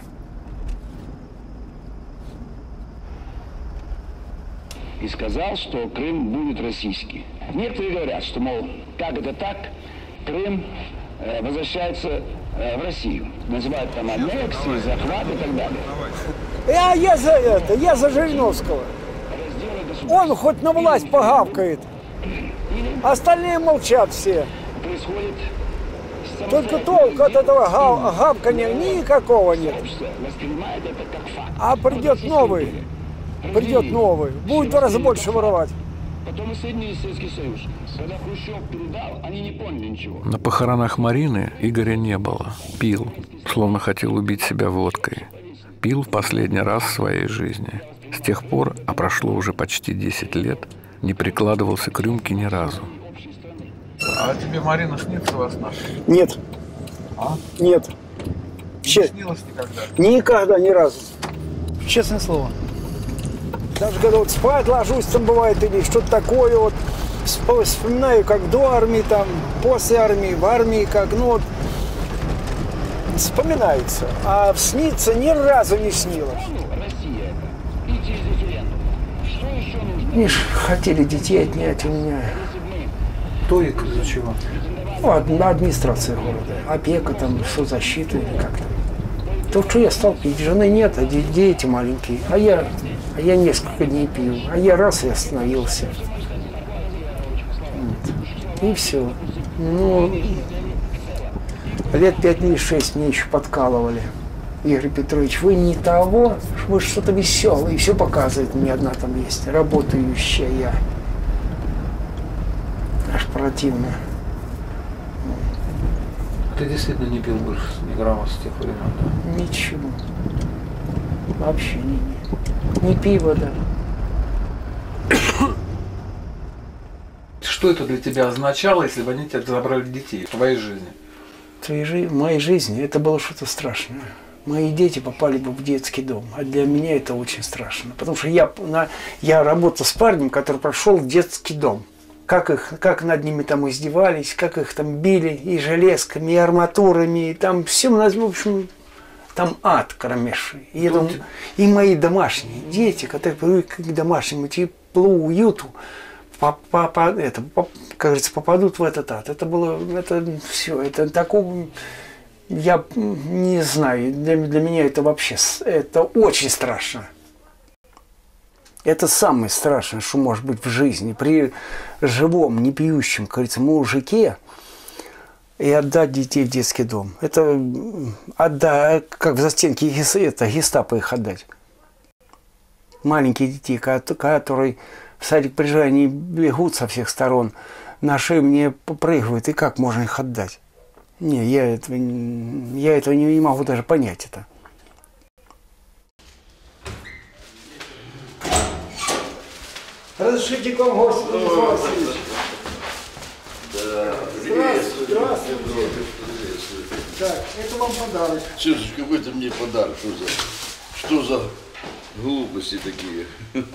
И сказал, что Крым будет российский. Некоторые говорят, что, мол, как это так, Крым э, возвращается э, в Россию. Называют там аннексией, захват и так далее.
Я, я за это, я за Жириновского. Он хоть на власть погавкает. Остальные молчат все. Только толку от этого гав, гавкания никакого нет. А придет новый. Придет новый. Будет в два раза больше воровать.
Потом и Соединенный Советский Союз. Когда Хрущев передал, они не поняли ничего.
На похоронах Марины Игоря не было. Пил, словно хотел убить себя водкой. Пил в последний раз в своей жизни. С тех пор, а прошло уже почти десять лет, не прикладывался к рюмке ни разу.
А тебе Марина снится во снах?
Нет.
А?
Нет.
Не снилось никогда?
Никогда, ни разу.
Честное слово.
Даже когда вот спать ложусь, там бывает, или что-то такое, вот вспоминаю, как до армии, там, после армии, в армии, как, ну вот, вспоминается. А снится ни разу не снилось. Они ж хотели детей отнять у меня.
Кто и из-за чего?
Ну, администрация города. Опека, там, соцзащита или как-то. То, что я стал пить, жены нет, а дети маленькие. А я, а я несколько дней пил. А я раз и остановился. Вот. И все. Ну, лет пять или шесть мне еще подкалывали. Игорь Петрович, вы не того, вы что-то веселое, и все показывает, мне одна там есть, работающая я. Аж противно.
Ты действительно не пил больше ни грамма с тех времен, да?
Ничего. Вообще не, не, не пиво, да.
Что это для тебя означало, если бы они тебя забрали детей в твоей жизни?
В, твоей, в моей жизни это было что-то страшное. Мои дети попали бы в детский дом, а для меня это очень страшно. Потому что я, на, я работал с парнем, который прошел детский дом. Как, их, как над ними там издевались, как их там били и железками, и арматурами, и там все, в общем, там ад кромешный. И, это, и мои домашние дети, которые привыкли к домашнему теплу, уюту, по, по, по, это, по, как говорится, попадут в этот ад. Это было, это все, это такого... Я не знаю, для, для меня это вообще, это очень страшно. Это самое страшное, что может быть в жизни. При живом, не пьющем, как говорится, мужике и отдать детей в детский дом. Это отдать, как в застенке это, гестапо их отдать. Маленькие детей, которые в садик приезжают, они бегут со всех сторон, на шею мне попрыгивают, и как можно их отдать? Не, я этого, я этого не, не могу даже понять это. Разрешите к вам гости, Владимир Васильевич.
Да,
здравствуйте. Здравствуйте. Так, это вам подарок.
Слушай, какой-то мне подарок. Что за, что за глупости такие?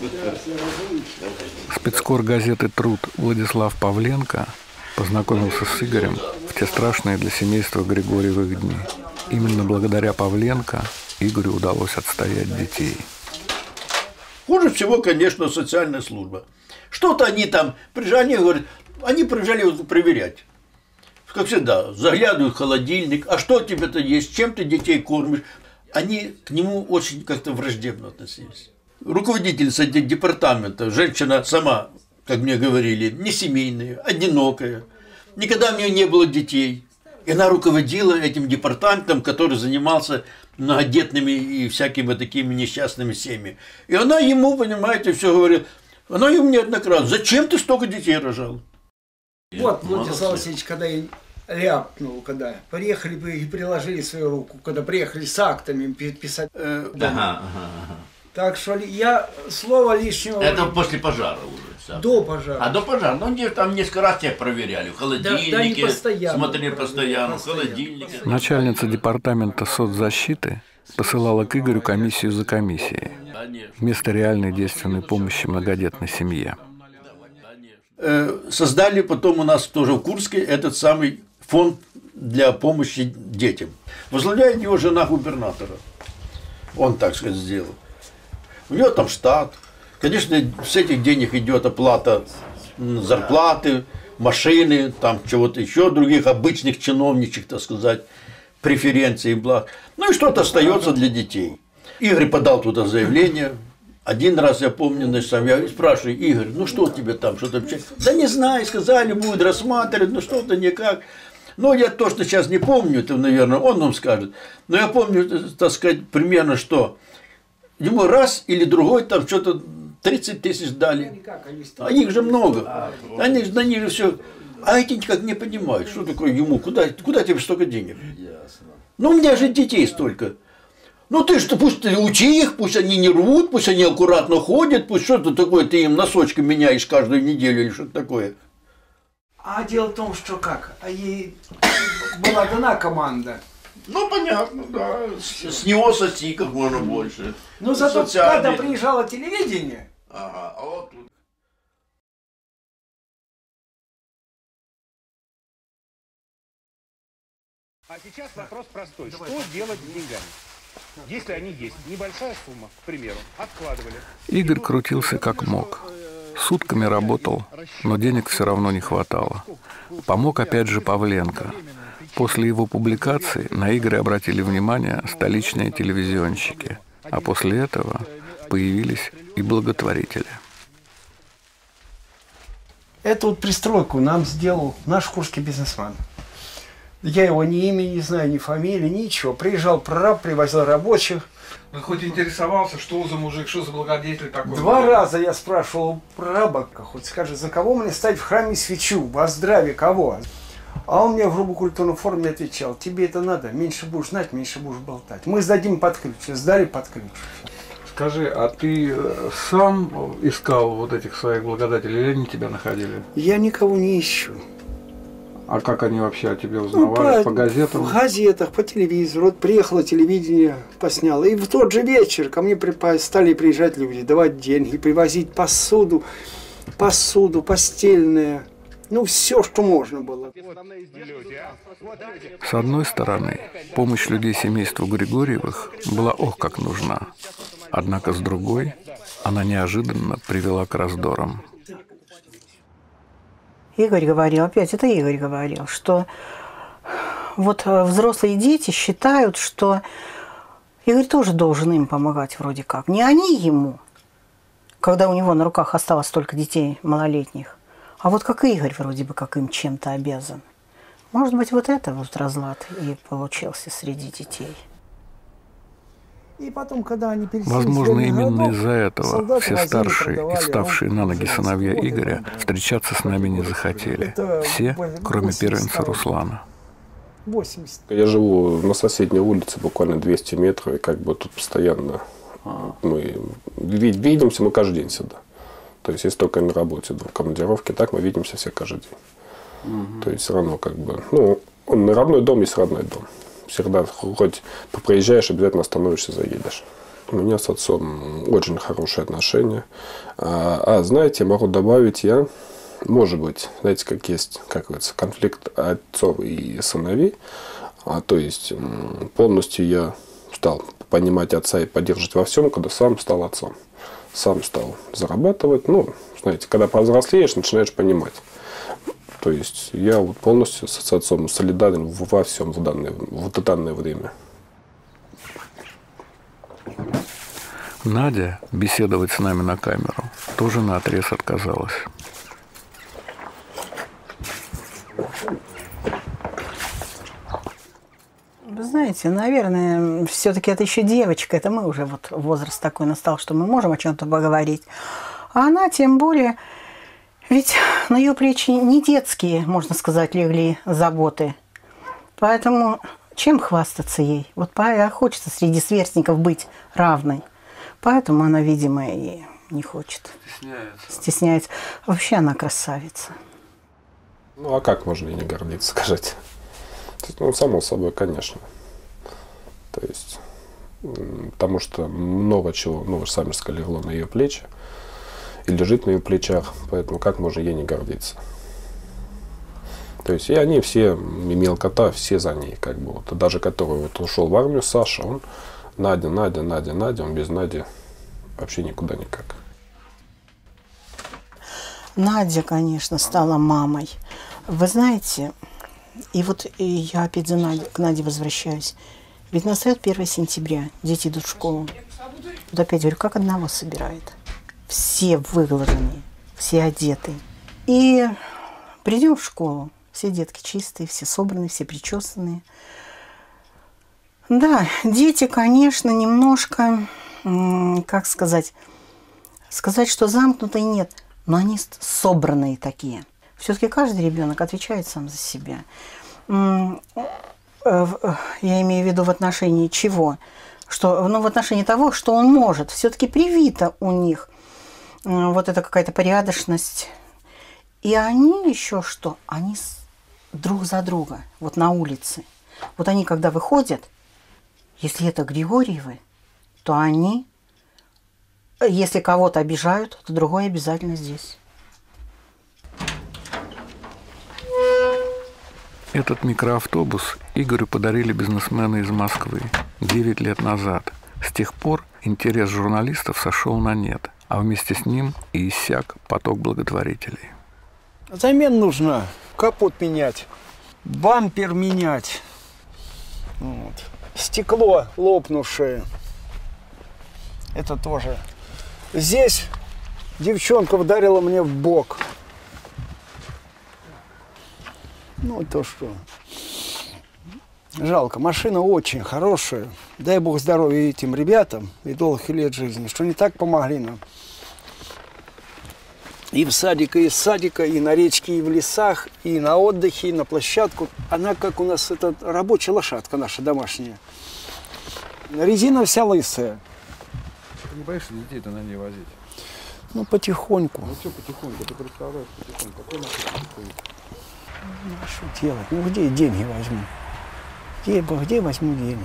Спецкор газеты «Труд» Владислав Павленко познакомился с Игорем в те страшные для семейства Григорьевых дни. Именно благодаря Павленко Игорю удалось отстоять детей.
Хуже всего, конечно, социальная служба. Что-то они там приезжали, говорят, Они приезжали его проверять. Как всегда, заглядывают в холодильник, а что у тебя-то есть, чем ты детей кормишь? Они к нему очень как-то враждебно относились. Руководительница департамента, женщина сама, как мне говорили, не семейная, одинокая. Никогда у нее не было детей. И она руководила этим департаментом, который занимался многодетными и всякими такими несчастными семьями. И она ему, понимаете, все говорит. Она ему неоднократно: зачем ты столько детей рожал?
Вот, Владислав Васильевич, когда я ляпнул, когда приехали бы и приложили свою руку, когда приехали с актами писать. Э,
ага, ага, ага.
Так что я слово лишнего...
Это после пожара уже?
До пожара.
А до пожара? Ну, там несколько раз тебя проверяли. В холодильнике,
да, да, не постоянно,
смотрели постоянно, в холодильнике.
Начальница департамента соцзащиты посылала к Игорю комиссию за комиссией вместо реальной действенной помощи многодетной семье.
Создали потом у нас тоже в Курске этот самый фонд для помощи детям. Возглавляет его жена губернатора. Он, так сказать, сделал. У него там штат. Конечно, с этих денег идет оплата зарплаты, машины, там чего-то еще, других обычных чиновничьих, так сказать, преференций и благ. Ну и что-то остается для детей. Игорь подал туда заявление. Один раз я помню, значит, я спрашиваю: Игорь, ну что тебе там, что-то вообще? Да не знаю, сказали, будет рассматривать, ну что-то никак. Ну, я точно сейчас не помню, это, наверное, он нам скажет. Но я помню, так сказать, примерно, что ему раз или другой там что-то тридцать тысяч дали. А их же много. Они же на них же все. А эти никак не понимают, что такое ему, куда, куда тебе столько денег? Ну, у меня же детей столько. Ну ты что, пусть ты учи их, пусть они не рвут, пусть они аккуратно ходят, пусть что-то такое, ты им носочки меняешь каждую неделю или что-то такое.
А дело в том, что как, а ей была дана команда.
Ну понятно, да. С, с него соси как можно больше.
Ну зато когда приезжало телевидение.
Ага, а вот тут.
А сейчас вопрос простой. Что делать с деньгами? Если они есть, небольшая сумма, к примеру, откладывали.
Игорь крутился как мог. Сутками работал, но денег все равно не хватало. Помог опять же Павленко. После его публикации на Игоря обратили внимание столичные телевизионщики, а после этого появились и благотворители.
Эту вот пристройку нам сделал наш курский бизнесмен. Я его ни имени не знаю, ни фамилии, ничего. Приезжал прораб, привозил рабочих.
Он хоть интересовался, что за мужик, что за благодетель такой?
Два раза я спрашивал у прораба, хоть скажи, за кого мне ставить в храме свечу, во здравие кого? А он мне в грубо культурной форме отвечал: тебе это надо, меньше будешь знать, меньше будешь болтать. Мы сдадим под ключ, сдали под ключ.
Скажи, а ты сам искал вот этих своих благодателей или они тебя находили?
Я никого не ищу.
А как они вообще о тебе узнавали? Ну, по, по газетам?
В газетах, по телевизору. Вот приехало телевидение, посняло. И в тот же вечер ко мне стали приезжать люди, давать деньги, привозить посуду, посуду, постельное. Ну, все, что можно было.
С одной стороны, помощь людей семейству Григорьевых была ох как нужна. Однако с другой, она неожиданно привела к раздорам.
Игорь говорил, опять это Игорь говорил, что вот взрослые дети считают, что Игорь тоже должен им помогать вроде как. Не они ему, когда у него на руках осталось столько детей малолетних, а вот как Игорь вроде бы как им чем-то обязан. Может быть, вот это вот разлад и получился среди детей.
И потом, когда они
Возможно, именно из-за этого все старшие и вставшие на ноги сыновья Игоря встречаться с нами не захотели. Все, кроме первенца Руслана.
восемьдесят.
Я живу на соседней улице, буквально двести метров, и как бы тут постоянно мы видимся, мы каждый день сюда. То есть, если только на работе, в командировке, так мы видимся все каждый день. Угу. То есть, все равно как бы, ну, он родной дом есть родной дом. Всегда, хоть проезжаешь, обязательно остановишься, заедешь. У меня с отцом очень хорошие отношения. А, а знаете, могу добавить, я, может быть, знаете, как есть, как говорится, конфликт отцов и сыновей. А, то есть, полностью я стал понимать отца и поддерживать во всем, когда сам стал отцом. Сам стал зарабатывать. Ну, знаете, когда повзрослеешь, начинаешь понимать. То есть я вот полностью с отцом солидарен во всем в данное, в данное время.
Надя беседовать с нами на камеру тоже наотрез отказалась.
Вы знаете, наверное, все-таки это еще девочка, это мы уже вот возраст такой настал, что мы можем о чем-то поговорить. А она тем более, ведь на ее плечи не детские, можно сказать, легли заботы. Поэтому чем хвастаться ей? Вот хочется среди сверстников быть равной. Поэтому она, видимо, и не хочет. Стесняется. Стесняется. Вообще она красавица.
Ну, а как можно и не гордиться, скажите? Ну, само собой, конечно. То есть, потому что много чего, ну, вы же сами сказали, легло на ее плечи и лежит на ее плечах, поэтому как можно ей не гордиться? То есть, и они все, и мелкота, все за ней, как бы, вот, даже который вот ушел в армию, Саша, он Надя, Надя, Надя, Надя, он без Нади вообще никуда никак.
Надя, конечно, стала мамой. Вы знаете, и вот и я опять за Надю, к Наде возвращаюсь. Ведь настает первое сентября, дети идут в школу. Вот опять говорю, как одного собирает. Все выглаженные, все одетые. И придем в школу, все детки чистые, все собранные, все причесанные. Да, дети, конечно, немножко, как сказать, сказать, что замкнутые нет, но они собранные такие. Все-таки каждый ребенок отвечает сам за себя. Я имею в виду в отношении чего? Что, ну, в отношении того, что он может. Все-таки привито у них вот эта какая-то порядочность. И они еще что? Они друг за друга, вот на улице. Вот они, когда выходят, если это Григорьевы, то они, если кого-то обижают, то другой обязательно здесь.
Этот микроавтобус Игорю подарили бизнесмены из Москвы девять лет назад. С тех пор интерес журналистов сошел на нет, а вместе с ним и иссяк поток благотворителей.
Замен нужна. Капот менять, бампер менять, вот. Стекло лопнувшее. Это тоже. Здесь девчонка ударила мне в бок. Ну, то что. Жалко. Машина очень хорошая. Дай бог здоровья этим ребятам и долгих лет жизни, что не так помогли нам. И в садике, и из садика, и на речке, и в лесах, и на отдыхе, и на площадку. Она как у нас, это рабочая лошадка наша домашняя. Резина вся лысая.
Ты не боишься детей-то на ней возить?
Ну, потихоньку.
Ну, что потихоньку? Ты представляешь, потихоньку. Какой потихоньку?
Ну, а что делать? Ну, где я деньги возьму? Где, где возьму деньги?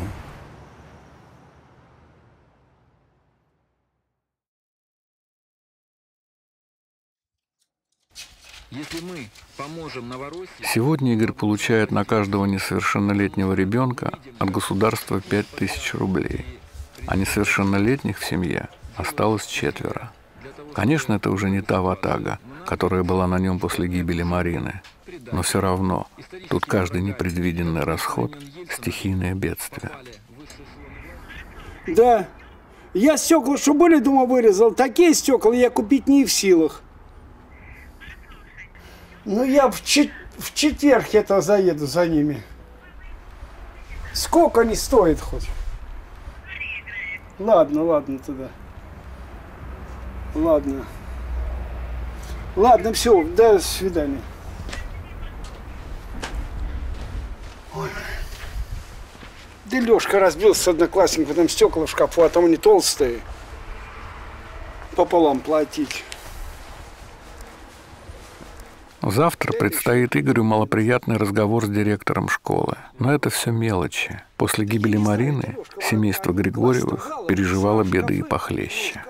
Если мы поможем Новороссии...
Сегодня Игорь получает на каждого несовершеннолетнего ребенка от государства пять тысяч рублей, а несовершеннолетних в семье осталось четверо. Конечно, это уже не та ватага, которая была на нем после гибели Марины, но все равно тут каждый непредвиденный расход – стихийное бедствие.
Да, я стекла, что были дома вырезал, такие стекла я купить не в силах. Ну, я в, чет в четверг это заеду за ними. Сколько они стоят хоть? Ладно, ладно тогда. Ладно. Ладно, все, до свидания. Ой. Да Лешка разбился с одноклассником, там стекла в шкафу, а там они толстые. Пополам платить.
Завтра предстоит Игорю малоприятный разговор с директором школы. Но это все мелочи. После гибели Марины семейство Григорьевых переживало беды и похлеще.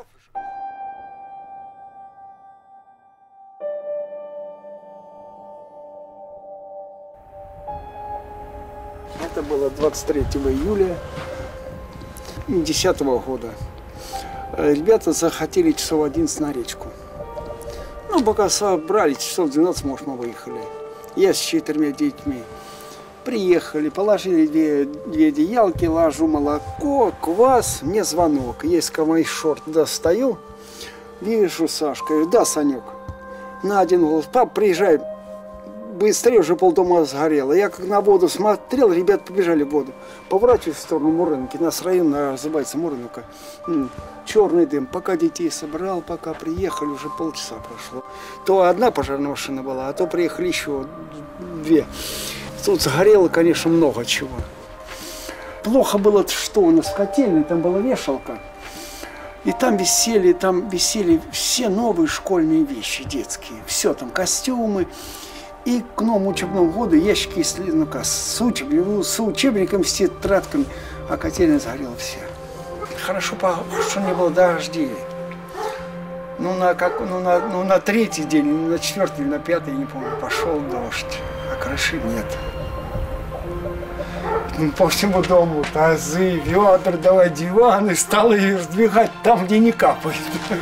Это было двадцать третьего июля две тысячи десятого года. Ребята захотели часов одиннадцать на речку. Ну, пока собрали, часов двенадцать, может, мы выехали. Я с четырьмя детьми. Приехали, положили две, две одеялки, ложу молоко, квас, мне звонок. Есть мои шорты достаю, вижу Сашка, говорю, да, Санек, на один голос, пап, приезжай, быстрее, уже полдома сгорело. Я как на воду смотрел, ребят побежали в воду. Поворачиваюсь в сторону Мурынки, нас район называется Мурынка. Черный дым, пока детей собрал, пока приехали, уже полчаса прошло. То одна пожарная машина была, а то приехали еще две. Тут сгорело, конечно, много чего. Плохо было, что у нас в котельной, там была вешалка. И там висели, там висели все новые школьные вещи детские. Все там, костюмы. И к новому учебному году ящики ну, с, учеб, с учебниками, с тетрадками. А котельная сгорела вся. Хорошо, что не было дождей. Ну, на, как, ну, на, ну, на третий день, на четвертый, на пятый, не помню, пошел дождь. А крыши нет. По всему дому тазы, ведра, давай диваны, стала их сдвигать там, где не капает.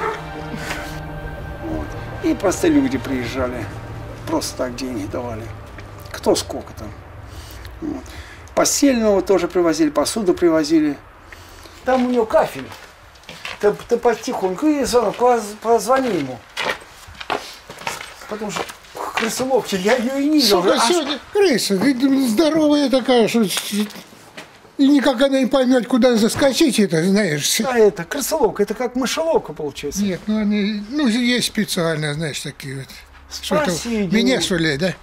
Вот. И просто люди приезжали, просто так деньги давали. Кто сколько там. Вот. Постельного тоже привозили, посуду привозили. Там у него кафель. Ты, ты потихоньку и позвони ему. Потому что крысоловки, я ее и не видел.
Сука, сегодня крыса, здоровая такая, что и никак она не поймет, куда заскочить, это, знаешь.
А это крысоловка, это как мышеловка получается.
Нет, ну они, ну есть специально, знаешь, такие вот.
Спроси.
Меня что ли, да?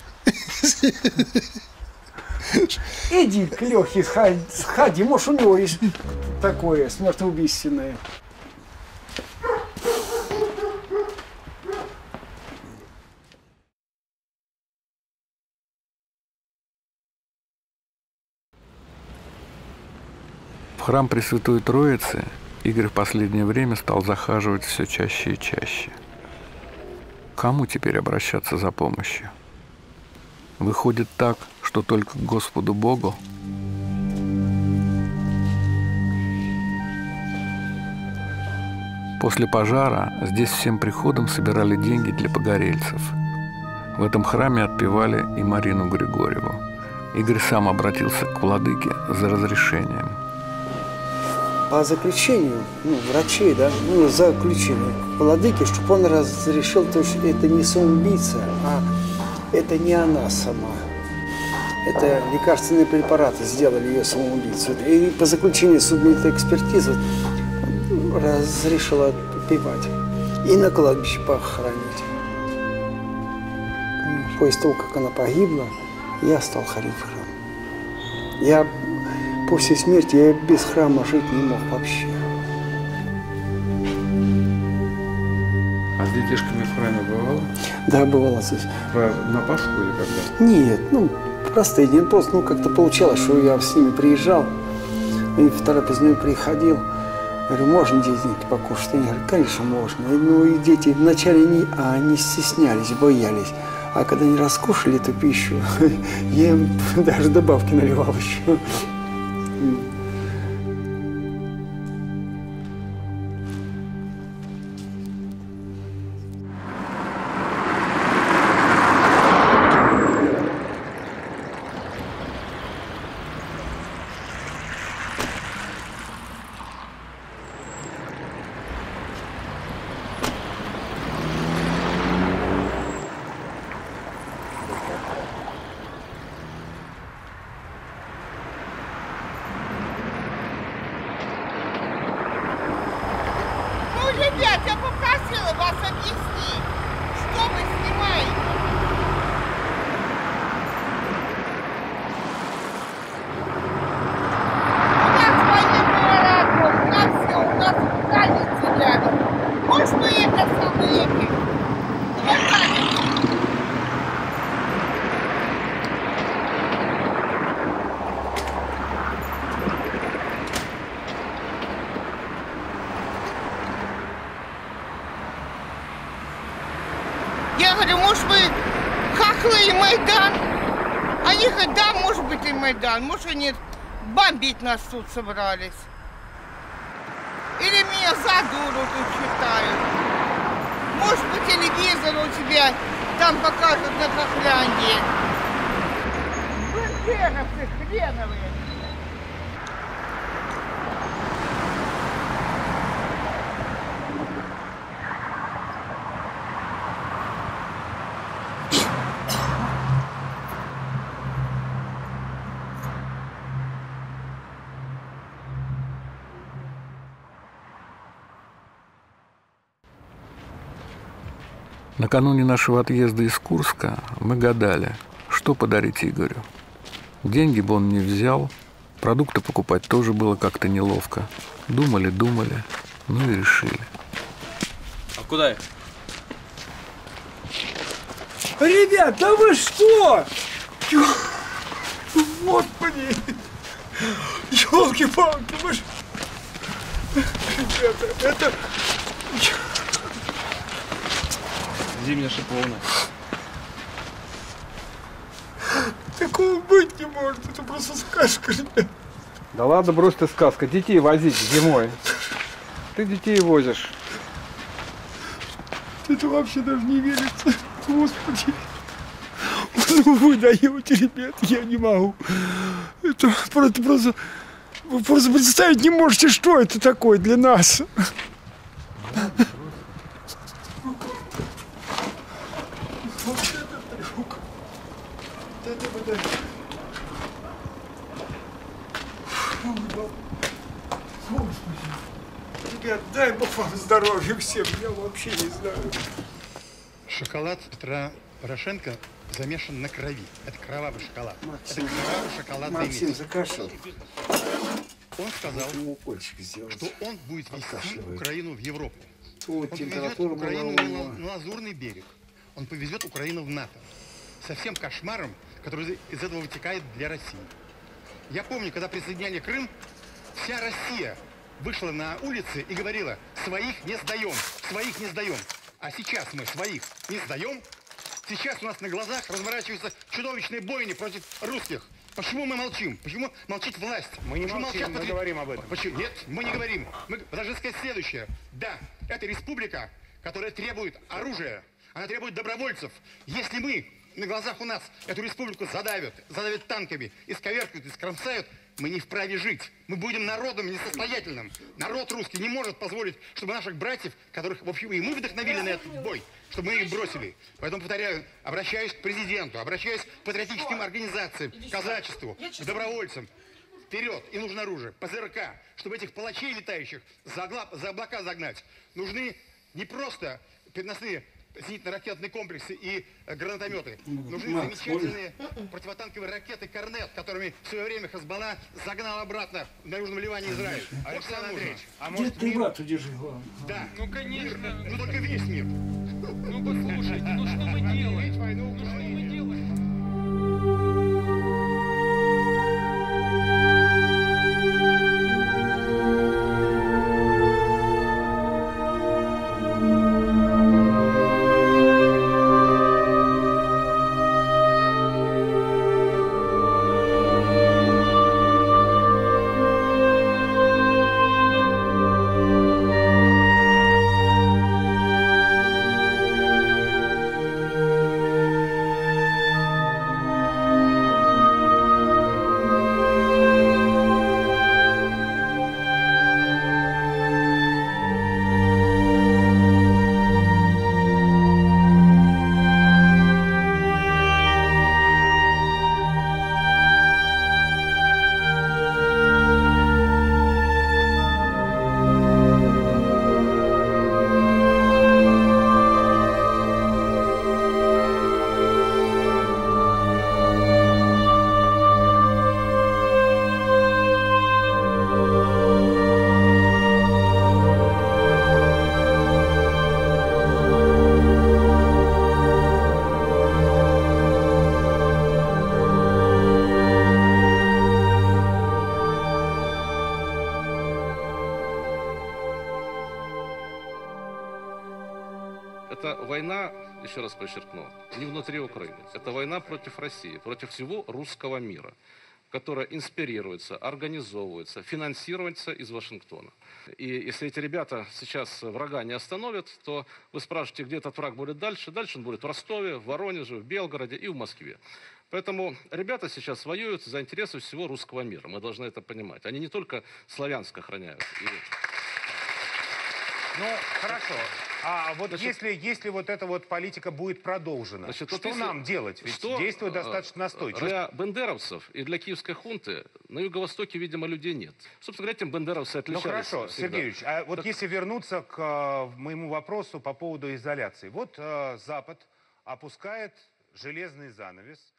Иди к Лехе, сходи, может у него есть такое смертоубийственное.
В храм Пресвятой Троицы Игорь в последнее время стал захаживать все чаще и чаще. Кому теперь обращаться за помощью? Выходит так, что только к Господу Богу? После пожара здесь всем приходом собирали деньги для погорельцев. В этом храме отпевали и Марину Григорьеву. Игорь сам обратился к владыке за разрешением.
По заключению, ну, врачей, да, ну, заключению владыки, чтобы он разрешил, то, что это не самоубийца, а это не она сама. Это лекарственные препараты сделали ее самоубийцу. И по заключению судебной экспертизы разрешила отпевать и на кладбище похоронить. После того, как она погибла, я стал ходить в храм. Я после смерти я без храма жить не мог вообще.
А с детишками в храме бывало?
Да, бывало здесь.
На Пасху или когда?
Нет, ну, простые дни. Просто, ну, как-то получалось, что я с ними приезжал, и в трапезную приходил. Говорю, можно деньги покушать? Они говорят, конечно, можно. И, ну, и дети вначале не, а они стеснялись, боялись. А когда они раскушали эту пищу, я им даже добавки наливал еще.
Ребят, я попросила вас объяснить, что вы снимаете. У нас военный аэродром, у нас все, у нас границы рядом. Может, мы это самое эти? Я говорю, может, вы хохлы и Майдан? Они говорят, да, может быть, и Майдан. Может, они бомбить нас тут собрались. Или меня за дуру тут считают. Может, по телевизору у тебя там покажут на Хохлянде. бандеровцы хреновые.
Накануне нашего отъезда из Курска мы гадали, что подарить Игорю. Деньги бы он не взял, продукты покупать тоже было как-то неловко. Думали, думали, ну и решили.
А куда их?
Ребят, да вы что? Господи! Ёлки-палки, вы ж... Ребята, это...
Зимняя шиповна.
Такого быть не может, это просто сказка, ребят.
Да ладно, брось ты сказка. Детей возить зимой. Ты детей возишь.
Это вообще даже не верится. Господи. Ну вы даете, ребят, я не могу. Это просто, просто, вы просто представить не можете, что это такое для нас. Ребят, дай Бог вам здоровья всем, я вообще не знаю.
Шоколад Петра Порошенко замешан на крови. Это кровавый шоколад. Максим, это кровавый шоколад.
Максим закашлял.
Он сказал, что он будет вести Украину в Европу. Он повезет Украину на, на Лазурный берег. Он повезет Украину в НАТО. Со всем кошмаром, который из этого вытекает для России. Я помню, когда присоединяли Крым, вся Россия вышла на улицы и говорила: своих не сдаем, своих не сдаем. А сейчас мы своих не сдаем. Сейчас у нас на глазах разворачиваются чудовищные бойни против русских. Почему мы молчим? Почему молчит власть?
Мы не
Почему
молчим,
молчат?
мы говорим об этом.
Почему? Нет, мы не говорим. Мы должны сказать следующее. Да, это республика, которая требует оружия. Она требует добровольцев. Если мы на глазах у нас эту республику задавят, задавят танками, исковеркают, искромсают, мы не вправе жить. Мы будем народом несостоятельным. Народ русский не может позволить, чтобы наших братьев, которых, в общем, и мы вдохновили на этот бой, чтобы мы их бросили. Поэтому, повторяю, обращаюсь к президенту, обращаюсь к патриотическим организациям, к казачеству, к добровольцам. Вперед! И нужно оружие, ПЗРК, чтобы этих палачей летающих за, огла, за облака загнать. Нужны не просто переносные зенитно-ракетные комплексы и э, гранатометы. Нужны Макс, замечательные может? противотанковые ракеты «Корнет», которыми в свое время Хазбалла загнал обратно в наружном Ливане Израиль.
Александр Андреевич, а
может ты брат удержи главное?
Да.
Ну, конечно.
Ну, только весь мир.
Ну, послушайте, ну что мы делаем? Ну, что мы делаем?
Это война, еще раз подчеркну, не внутри Украины. Это война против России, против всего русского мира, которая инспирируется, организовывается, финансируется из Вашингтона. И если эти ребята сейчас врага не остановят, то вы спрашиваете, где этот враг будет дальше. Дальше он будет в Ростове, в Воронеже, в Белгороде и в Москве. Поэтому ребята сейчас воюют за интересы всего русского мира. Мы должны это понимать. Они не только Славянск охраняют. И...
Ну, хорошо. А вот
Значит,
если, если вот эта вот политика будет продолжена,
значит,
что
вот если-
нам делать? Ведь
что,
действует
э,
достаточно настойчиво.
Для бендеровцев и для киевской хунты на юго-востоке, видимо, людей нет. Собственно говоря, этим бендеровцы
Ну
отличались.
хорошо,
всегда.
Сергеевич, а вот
Так-
если вернуться к э, моему вопросу по поводу изоляции. Вот э, Запад опускает железный занавес